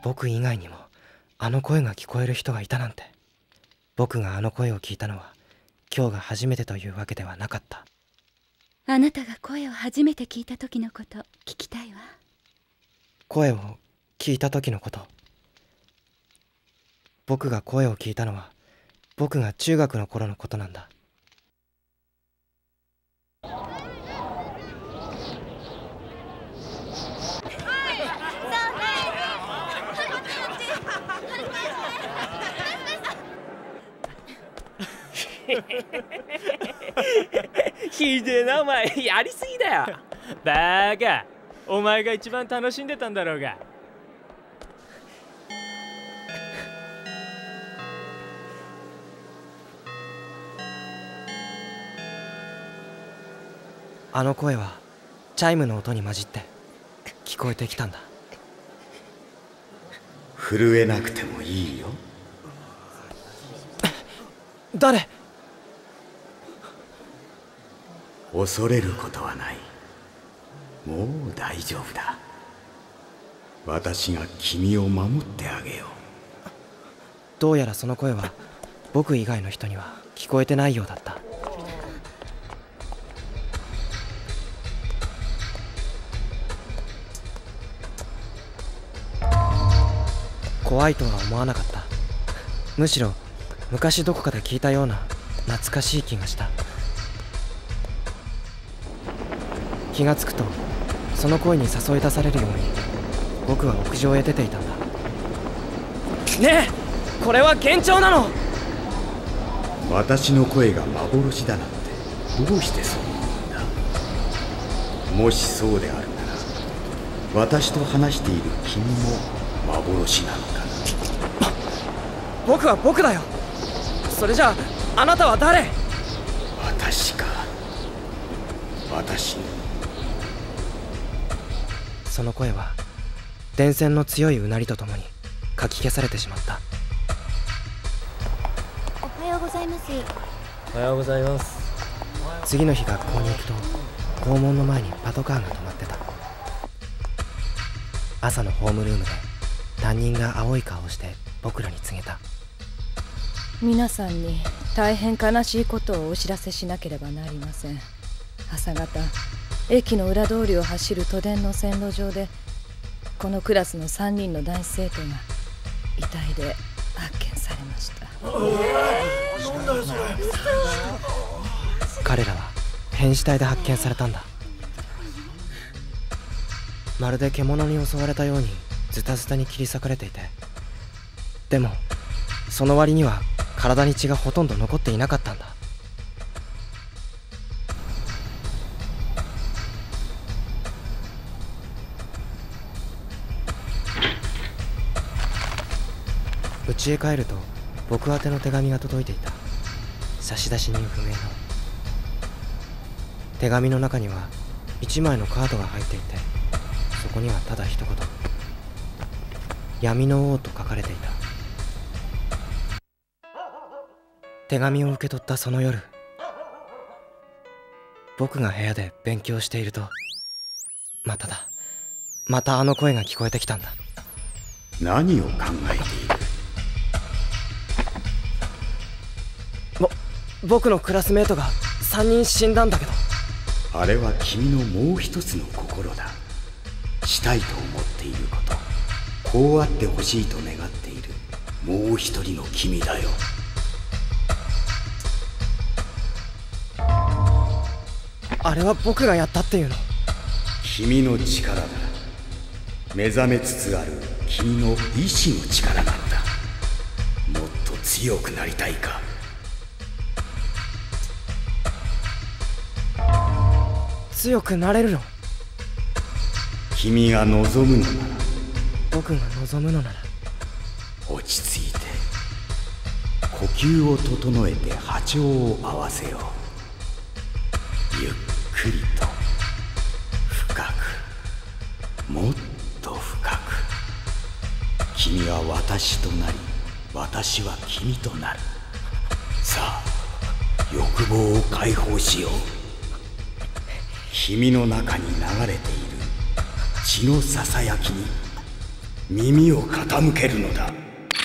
僕以外にもあの声が聞こえる人がいたなんて。僕があの声を聞いたのは今日が初めてというわけではなかった。 あなたが声を初めて聞いた時のこと聞きたいわ。 声を聞いた時のこと。僕が声を聞いたのは僕が中学の頃のことなんだ。 ひでえなお前、やりすぎだよ。バカ、お前が一番楽しんでたんだろうが。 あの声はチャイムの音に混じって聞こえてきたんだ。 震えなくてもいいよ。 誰？ 恐れることはない。もう大丈夫だ。私が君を守ってあげよう。 どうやらその声は僕以外の人には聞こえてないようだった。怖いとは思わなかった。むしろ昔どこかで聞いたような懐かしい気がした。気がつくとその声に誘い出されるように僕は屋上へ出ていたんだ。ねえ、これは幻聴なの？ 私の声が幻だなんてどうしてそう思うんだ。もしそうであるなら私と話している君も幻なのかな。 僕は僕だよ。それじゃああなたは誰？ 私か。私の。 その声は電線の強いうなりとともにかき消されてしまった。 おはようございます。 おはようございます。 次の日学校に行くと校門の前にパトカーが止まってた。朝のホームルームで担任が青い顔をして僕らに告げた。 皆さんに大変悲しいことをお知らせしなければなりません。朝方駅の裏通りを走る都電の線路上でこのクラスの3人の男子生徒が遺体で発見されました。 なんだよそれ。 彼らは変死体で発見されたんだ。まるで獣に襲われたようにズタズタに切り裂かれていて、でもその割には体に血がほとんど残っていなかったんだ。家へ帰ると僕宛ての手紙が届いていた。差出人不明の。手紙の中には1枚のカードが入っていて、そこにはただ一言「闇の王」と書かれていた。手紙を受け取ったその夜、僕が部屋で勉強しているとまたあの声が聞こえてきたんだ。 何を考えている？ 僕のクラスメートが3人死んだんだけど。 あれは君のもう一つの心だ。したいと思っていること、こうあってほしいと願っているもう一人の君だよ。 あれは僕がやったっていうの？ 君の力だ。目覚めつつある君の意志の力なんだ。もっと強くなりたいか？ 強くなれるの？ 君が望むのなら。 僕が望むのなら。 落ち着いて呼吸を整えて波長を合わせよう。ゆっくりと深く、もっと深く。君は私となり、私は君となる。さあ欲望を解放しよう。君の中に流れている血のささやきに耳を傾けるのだ。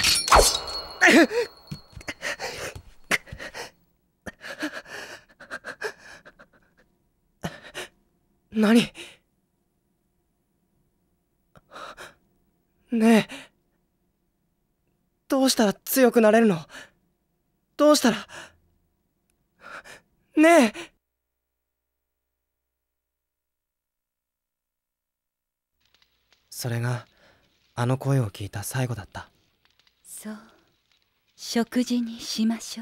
何？ねえ、どうしたら強くなれるの？どうしたら？ねえ。それがあの声を聞いた最後だった。 そう、食事にしましょう。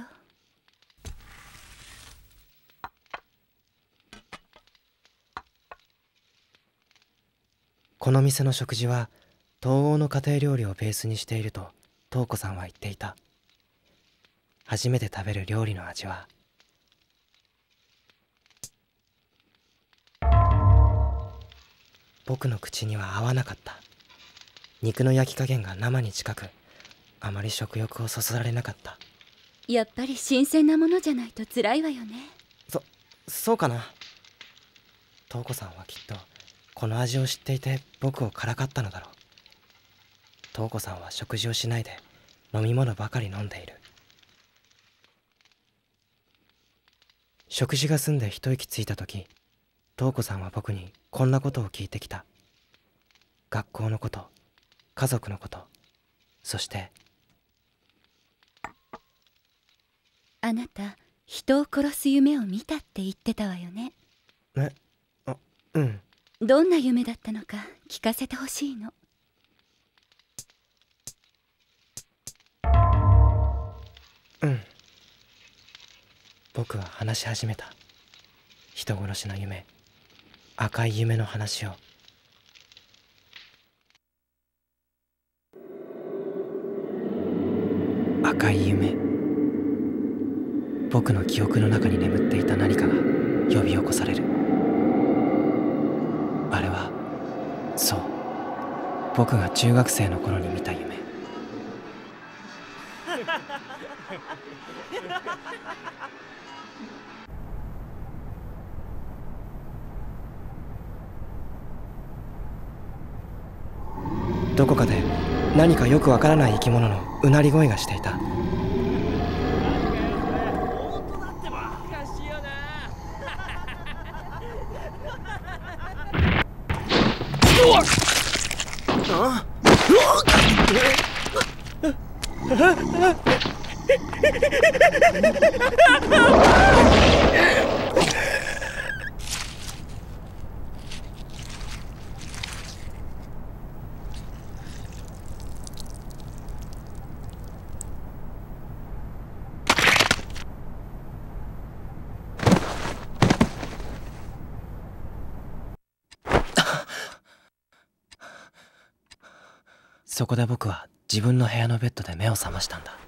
この店の食事は東欧の家庭料理をベースにしていると東子さんは言っていた。初めて食べる料理の味は僕の口には合わなかった。肉の焼き加減が生に近く、あまり食欲をそそられなかった。 やっぱり新鮮なものじゃないと辛いわよね。 そうかな。東子さんはきっとこの味を知っていて僕をからかったのだろう。東子さんは食事をしないで飲み物ばかり飲んでいる。食事が済んで一息ついた時、東子さんは僕にこんなことを聞いてきた。学校のこと、家族のこと、そしてあなた人を殺す夢を見たって言ってたわよね。 うん。 どんな夢だったのか聞かせてほしいの。 うん。僕は話し始めた。人殺しの夢、赤い夢の話を。赤い夢。僕の記憶の中に眠っていた何かが呼び起こされる。あれは、そう、僕が中学生の頃に見た夢。どこかで何かよくわからない生き物のうなり声がしていた。そこで僕は自分の部屋のベッドで目を覚ましたんだ。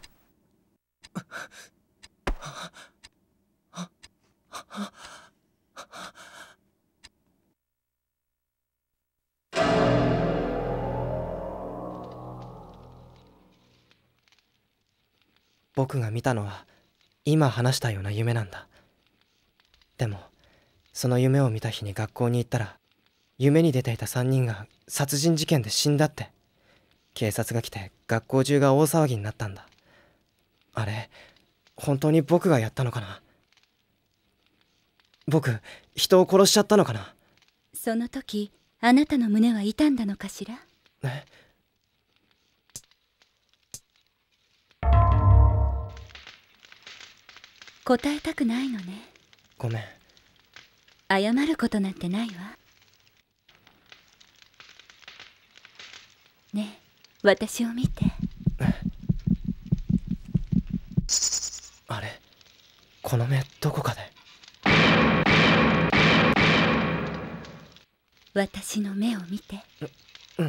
僕が見たのは今話したような夢なんだ。でもその夢を見た日に学校に行ったら、夢に出ていた3人が殺人事件で死んだって。警察が来て学校中が大騒ぎになったんだ。あれ、本当に僕がやったのかな？僕、人を殺しちゃったのかな？ その時あなたの胸は痛んだのかしら？答えたくないのね。 ごめん。 謝ることなんてないわ。ねえ、私を見て。 あれ、この目どこかで。 私の目を見て。 うん。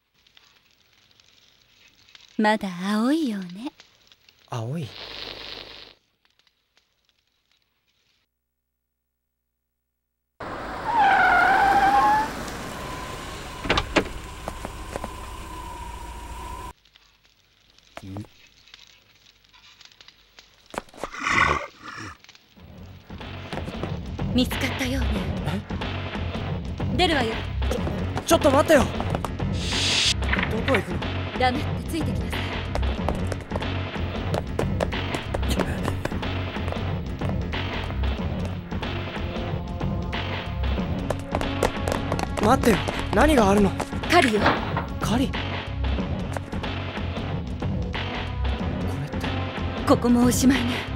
まだ青いよね。 青い？ 見つかったようね。出るわよ。 ちょっと待ってよ。どここへ行くの？ ダメってついてきなさい。 待ってよ、何があるの？ 狩りよ。 狩り？これって。 ここもおしまいね。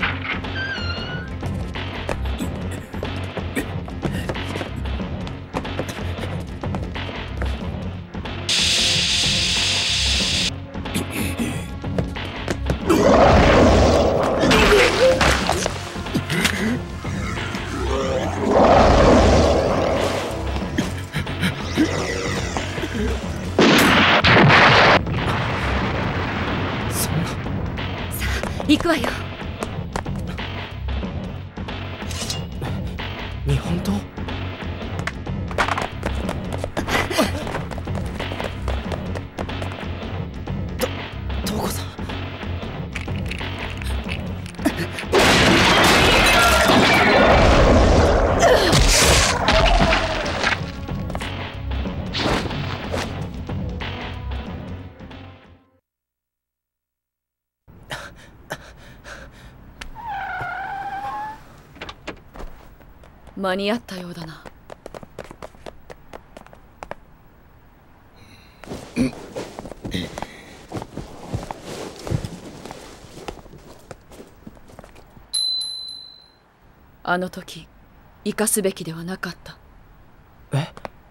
行くわよ。 日本刀？東子さん。 間に合ったようだな。あの時生かすべきではなかった。 え？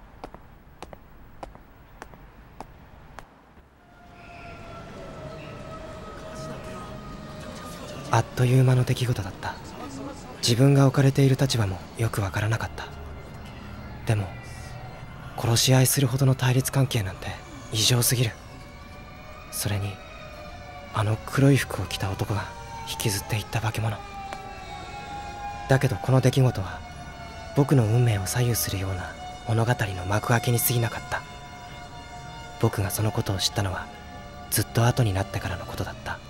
あっという間の出来事だった。自分が置かれている立場もよくわからなかった。でも殺し合いするほどの対立関係なんて異常すぎる。それにあの黒い服を着た男が引きずっていった化け物だけど、この出来事は僕の運命を左右するような物語の幕開けに過ぎなかった。僕がそのことを知ったのはずっと後になってからのことだった。